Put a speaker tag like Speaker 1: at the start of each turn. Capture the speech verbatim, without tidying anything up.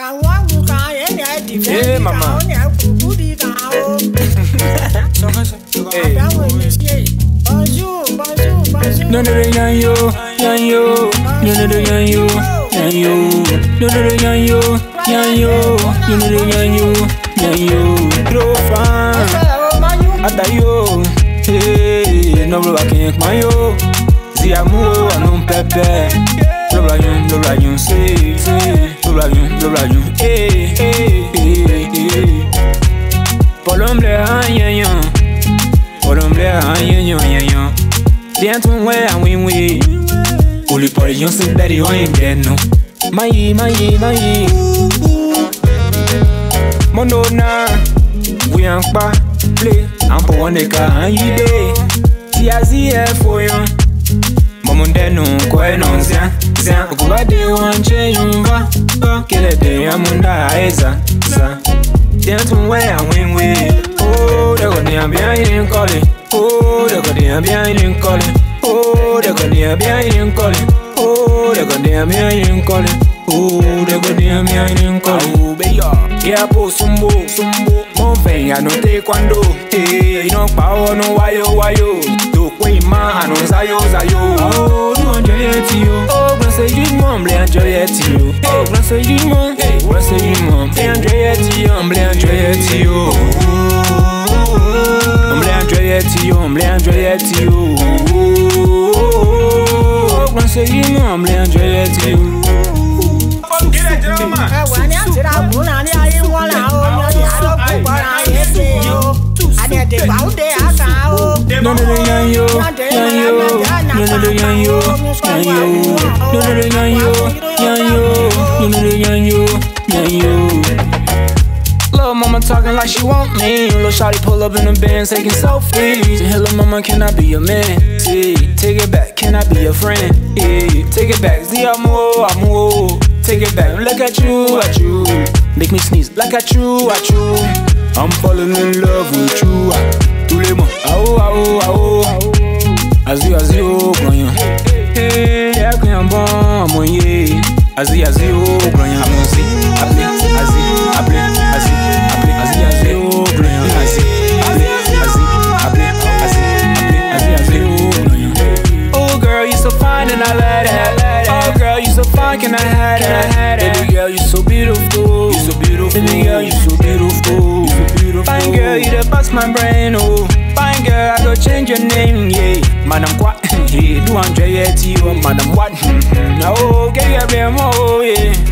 Speaker 1: Hey, mama. Hey. No, no, no, yan yo, yan yo. No, no, no, yan yo, yan yo. No, no, no, yan yo, yan yo. No, no, no, yan yo, yan yo. Trop fan, ata yo. Hey, no bro, I can't my yo. Si amour, non pepe. Blabla yun, blabla yun, say, say. Blabla yun, blabla yun, hey, hey, hey, hey. Polomble a yan yan. Polomble a yan yan yan yan. Bientôt ouais a win win. Oli por yon se beri on bien no. Mayi mayi mayi. Monona. We an pa play. An po one ka an yide. Ti azi e foyon. Mamunde no ko e non zia zia. Okuba de wan che yon va. Kele de amunda eza za. Bientôt ouais a win win. Oh, de go de bien in calling. Oh, de go de bien in calling. Oh, de go de bien in calling. Oh, de go de bien in calling. Oh, de go de bien in calling. Oh, beya. Yeah, po sumbo sumbo. Mo ven ya no te cuando. Eh, no pa no wayo wayo. Do kwe ma no zayo zayo. Oh, do enjoy it yo. Oh, gonna say you mom, play enjoy it yo. Oh, gonna say you mom, gonna say you mom, play enjoy it yo, play enjoy it yo. Yo, I'm enjoy it to you. I'm gonna say you know I'm enjoy it to you. No, no, no, yan yo, yan yo. No, no, no, yan yo, yan yo. No, no, no, yan yo, yan yo. No, no, no, yan yo, yan yo. Little mama talking like she want me. Little shawty pull up in the Benz taking selfies. Hello mama, can I be your man? See, take it back, can I be your friend? Yeah, take it back, see I'm more, I'm more. Take it back, look at you, at you. Make me sneeze, like at you, at you. I'm falling in love with you. Tous les mots, ah oh, ah oh, ah oh. Azi, azi, oh, grand. Hey, y'a qu'un bon moyen. Azi, azi, oh, grand. Amonsi, appelé, azi, appelé, azi. And I let it. Oh girl, you so fine, can I have that? Baby girl, you so beautiful. You so beautiful. Baby girl, you so beautiful. You so beautiful. Fine girl, you the bust my brain. Oh, fine girl, I go change your name. Yeah, Madam what? Yeah, do enjoy it, you, Madam what? Oh, Kei Gabriel, oh yeah.